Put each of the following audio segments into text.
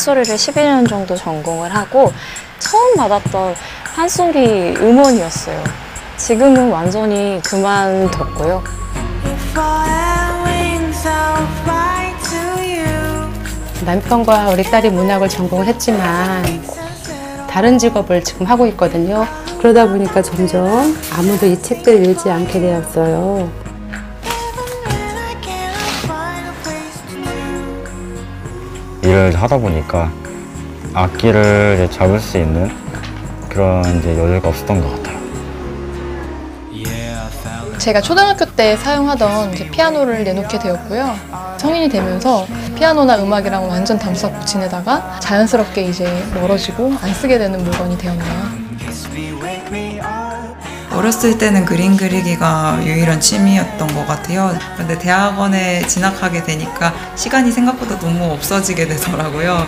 판소리를 12년 정도 전공을 하고 처음 받았던 판소리 음원이었어요. 지금은 완전히 그만뒀고요. 남편과 우리 딸이 문학을 전공을 했지만 다른 직업을 지금 하고 있거든요. 그러다 보니까 점점 아무도 이 책들을 읽지 않게 되었어요. 일을 하다 보니까 악기를 이제 잡을 수 있는 그런 이제 여유가 없었던 것 같아요. 제가 초등학교 때 사용하던 이제 피아노를 내놓게 되었고요. 성인이 되면서 피아노나 음악이랑 완전 담수하고 지내다가 자연스럽게 이제 멀어지고 안 쓰게 되는 물건이 되었네요. 어렸을 때는 그림 그리기가 유일한 취미였던 것 같아요. 그런데 대학원에 진학하게 되니까 시간이 생각보다 너무 없어지게 되더라고요.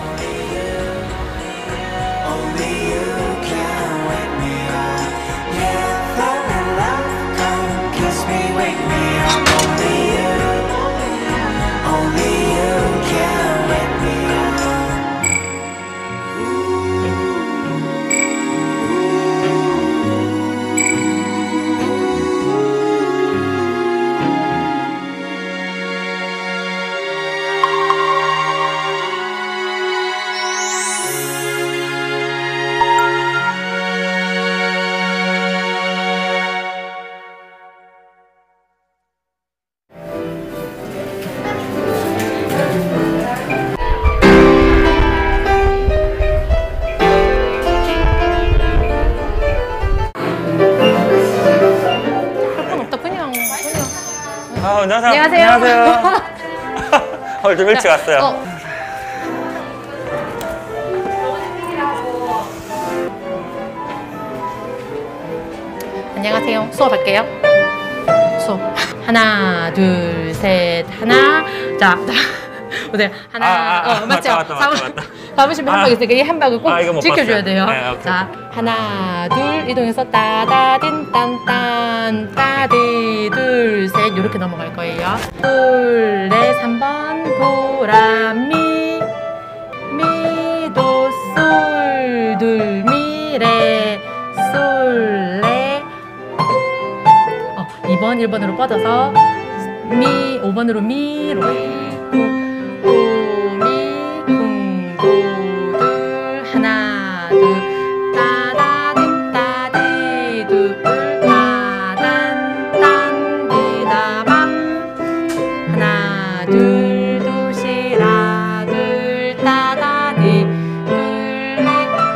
안녕하세요. 안녕하세요. 오늘 좀 일찍 왔어요. 안녕하세요. 수업할게요. 수업. 하나, 둘, 셋, 하나. 자, 오늘 하나. 맞죠? 맞다. 가보시면 한 방 있으니까 이 한 방을 꼭 지켜줘야 돼요. 네, 자, 하나, 둘 이동해서 따다딘 딴딴 따디 둘, 셋 이렇게 넘어갈 거예요. 둘, 넷, 3번 도라미 미도 솔 둘 미레 솔레 2번 1번으로 뻗어서 미 5번으로 미로 하나 둘 따다딘 따디 둘 따단 딴디다밤 하나 둘 도시라 둘 따다디 둘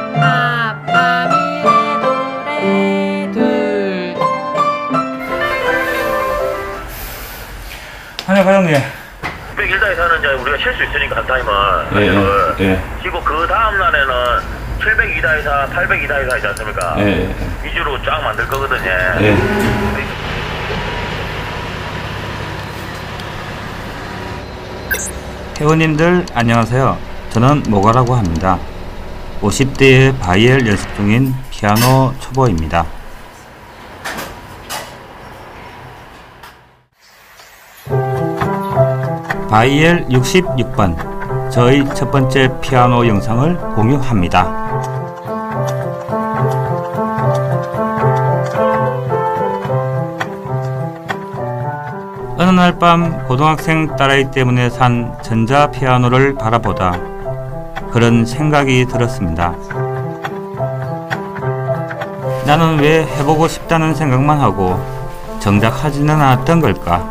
아빠미레 도레 둘. 아니 과장님. 601다에서는 이제 우리가 쉴 수 있으니까 한 타임을 쉬고 그 다음 날에는 702다에서 802다에서 있지 않습니까? 위주로 쫙 만들 거거든요. 회원님들 안녕하세요. 저는 모가라고 합니다. 50대의 바이엘 연습 중인 피아노 초보입니다. 바이엘 66번 저희 첫 번째 피아노 영상을 공유합니다. 어느 날 밤 고등학생 딸아이 때문에 산 전자피아노를 바라보다 그런 생각이 들었습니다. 나는 왜 해보고 싶다는 생각만 하고 정작 하지는 않았던 걸까?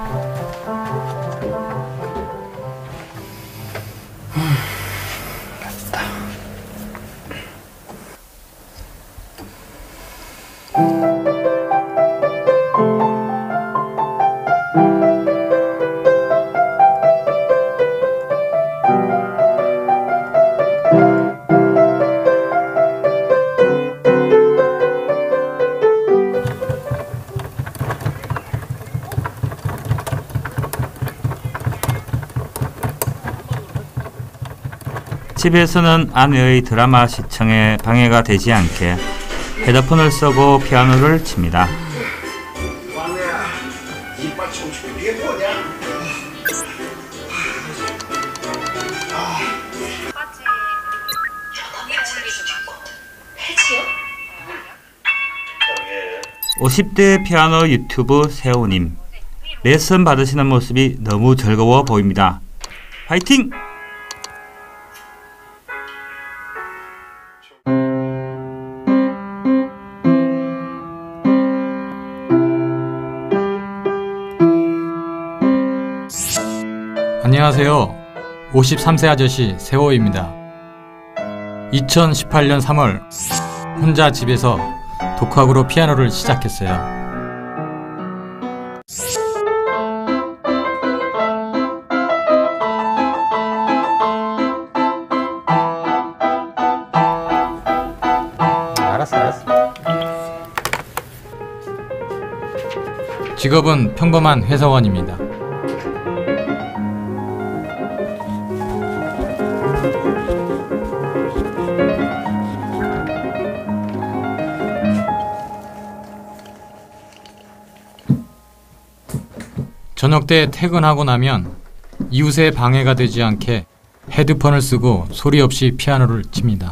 집에서는 아내의 드라마 시청에 방해가 되지 않게 헤드폰을 쓰고 피아노를 칩니다. 막내야, 이빨 춤추기 이게 뭐냐? 50대 피아노 유튜브 세호님. 레슨 받으시는 모습이 너무 즐거워 보입니다. 화이팅! 안녕하세요. 53세 아저씨 세호입니다. 2018년 3월 혼자 집에서 독학으로 피아노를 시작했어요. 알았어. 직업은 평범한 회사원입니다. 저녁 때 퇴근하고 나면 이웃의 방해가 되지 않게 헤드폰을 쓰고 소리 없이 피아노를 칩니다.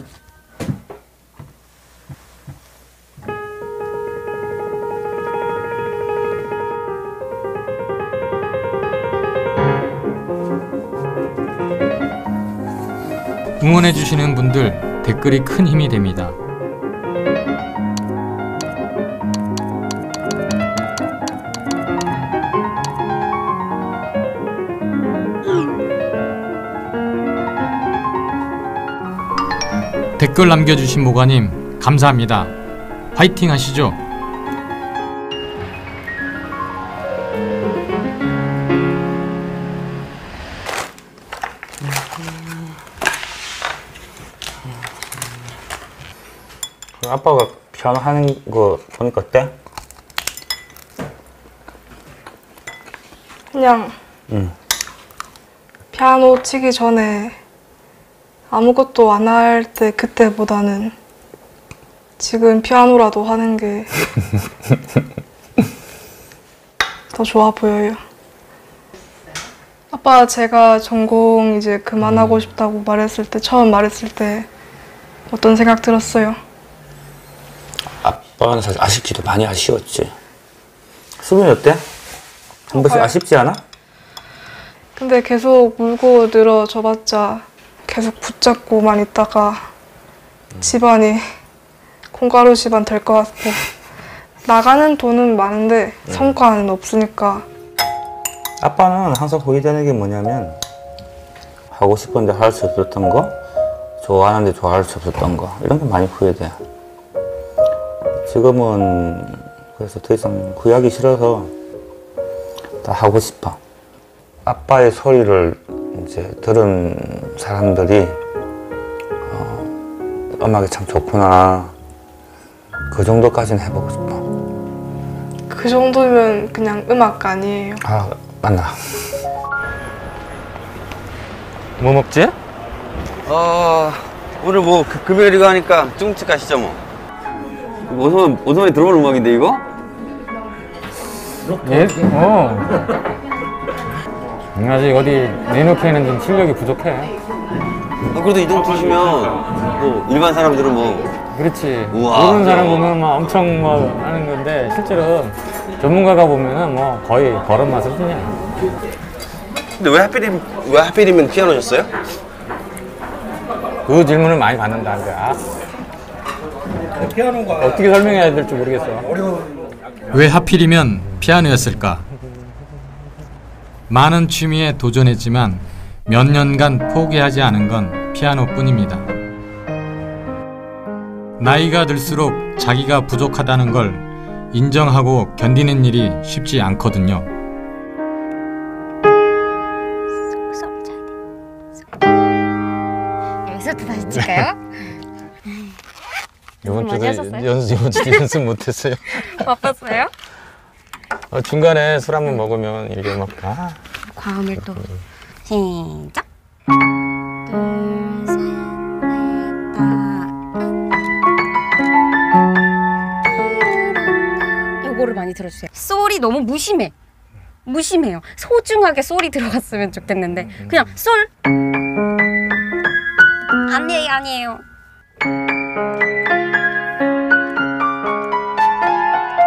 응원해주시는 분들 댓글이 큰 힘이 됩니다. 댓글 남겨주신 모가님 감사합니다. 화이팅 하시죠. 아빠가 피아노 하는 거 보니까 어때? 그냥 피아노 치기 전에 아무것도 안 할 때 그때보다는 지금 피아노라도 하는 게 더 좋아 보여요. 아빠 제가 전공 이제 그만하고 싶다고 처음 말했을 때 어떤 생각 들었어요? 아빠는 사실 아쉽기도 많이 아쉬웠지. 수빈이 어때? 한 번씩 아쉽지 않아? 근데 계속 물고 늘어져봤자 계속 붙잡고만 있다가 집안이 콩가루 집안 될 것 같고 나가는 돈은 많은데 성과는 없으니까. 아빠는 항상 후회되는 게 뭐냐면 하고 싶은데 할 수 없었던 거, 좋아하는데 좋아할 수 없었던 거, 이런 게 많이 후회돼. 지금은 그래서 더 이상 후회하기 싫어서 다 하고 싶어. 아빠의 소리를 이제 들은 사람들이 음악이 참 좋구나, 그 정도까지는 해보고 싶어. 그 정도면 그냥 음악 아니에요. 아, 맞나. 뭐 먹지? 오늘 뭐 금요일이고 하니까 중집 가시죠 뭐. 오랜만에 들어본 음악인데 이거? 예? 아직 어디 내놓기에는 좀 실력이 부족해. 그래도 이 정도 주시면 뭐 일반 사람들은 뭐. 그렇지. 우와, 모르는 사람 보면 막 엄청 뭐 하는 건데 실제로 전문가가 보면은 뭐 거의 버릇 맛을 주냐. 근데 왜 하필이면 피아노셨어요? 그 질문을 많이 받는다. 피아노가 어떻게 설명해야 될지 모르겠어. 왜 하필이면 피아노였을까? 많은 취미에 도전했지만 몇 년간 포기하지 않은 건 피아노뿐입니다. 나이가 들수록 자기가 부족하다는 걸 인정하고 견디는 일이 쉽지 않거든요. 여기서부터 다시 칠까요? 이번 주도 연습 못했어요. 바빴어요? 중간에 술 한번 먹으면 이게 막 과음을 또 시작. 둘, 셋, 넷, 다. 요거를 많이 들어주세요. 솔이 너무 무심해요. 소중하게 솔이 들어갔으면 좋겠는데 그냥 솔. 아니에요.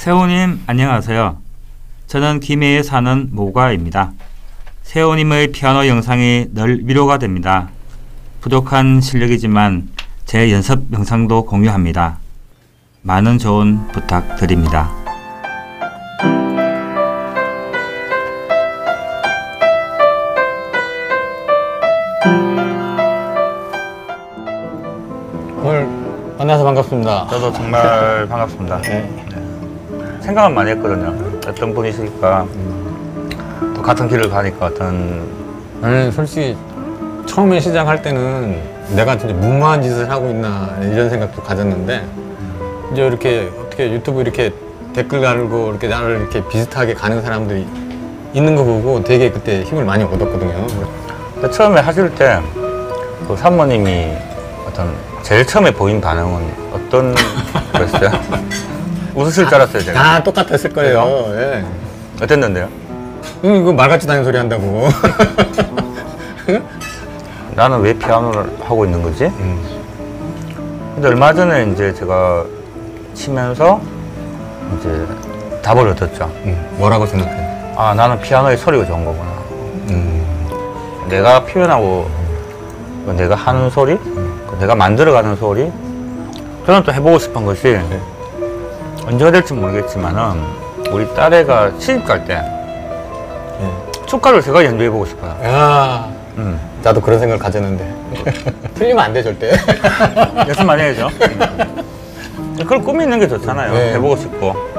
세호님 안녕하세요. 저는 김해에 사는 모가입니다. 세호님의 피아노 영상이 늘 위로가 됩니다. 부족한 실력이지만 제 연습 영상도 공유합니다. 많은 조언 부탁드립니다. 오늘 만나서 반갑습니다. 저도 정말 반갑습니다. 생각은 많이 했거든요. 어떤 분이실까, 또 같은 길을 가니까 어떤. 나는 솔직히 처음에 시작할 때는 내가 진짜 무모한 짓을 하고 있나 이런 생각도 가졌는데, 이제 이렇게 어떻게 유튜브 이렇게 댓글 달고 이렇게 나를 이렇게 비슷하게 가는 사람들이 있는 거 보고 되게 그때 힘을 많이 얻었거든요. 근데 처음에 하실 때 그 사모님이 어떤 제일 처음에 보인 반응은 어떤 거였어요? 웃으실 줄 알았어요, 제가. 다 똑같았을 거예요. 예. 어땠는데요? 이거 말 같지도 않은 소리 한다고. 나는 왜 피아노를 하고 있는 거지? 근데 얼마 전에 이제 제가 치면서 이제 답을 얻었죠. 뭐라고 생각해요? 아, 나는 피아노의 소리가 좋은 거구나. 내가 표현하고 내가 하는 소리, 내가 만들어가는 소리. 저는 또 해보고 싶은 것이 언제가 될지 모르겠지만은 우리 딸애가 시집 갈 때 축가를 제가 연주해보고 싶어요. 야, 나도 그런 생각을 가졌는데 틀리면 안 돼 절대. 연습 많이 해야죠. 그걸 꿈이 있는 게 좋잖아요. 네. 해보고 싶고.